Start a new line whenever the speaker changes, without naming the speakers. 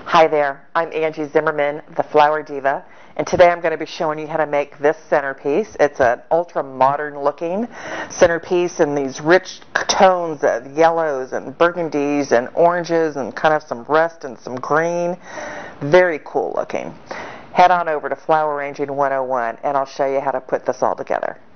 Hi there, I'm Angie Zimmerman, the Flower Diva, and today I'm going to be showing you how to make this centerpiece. It's an ultra modern looking centerpiece in these rich tones of yellows and burgundies and oranges and kind of some rust and some green. Very cool looking. Head on over to Flower Arranging 101 and I'll show you how to put this all together.